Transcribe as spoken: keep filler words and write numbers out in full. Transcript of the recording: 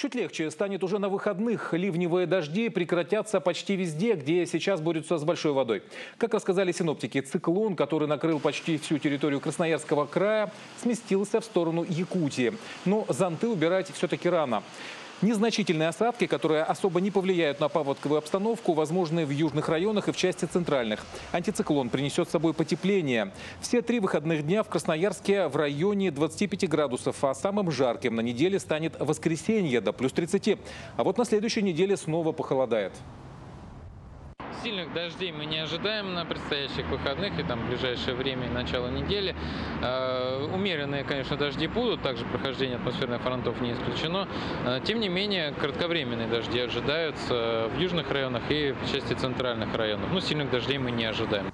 Чуть легче станет уже на выходных. Ливневые дожди прекратятся почти везде, где сейчас борются с большой водой. Как рассказали синоптики, циклон, который накрыл почти всю территорию Красноярского края, сместился в сторону Якутии. Но зонты убирать все-таки рано. Незначительные осадки, которые особо не повлияют на паводковую обстановку, возможны в южных районах и в части центральных. Антициклон принесет с собой потепление. Все три выходных дня в Красноярске в районе двадцати пяти градусов, а самым жарким на неделе станет воскресенье до плюс тридцати. А вот на следующей неделе снова похолодает. Сильных дождей мы не ожидаем на предстоящих выходных и там в ближайшее время и начало недели. Э, умеренные, конечно, дожди будут, также прохождение атмосферных фронтов не исключено. Э, тем не менее, кратковременные дожди ожидаются в южных районах и в части центральных районов. Но сильных дождей мы не ожидаем.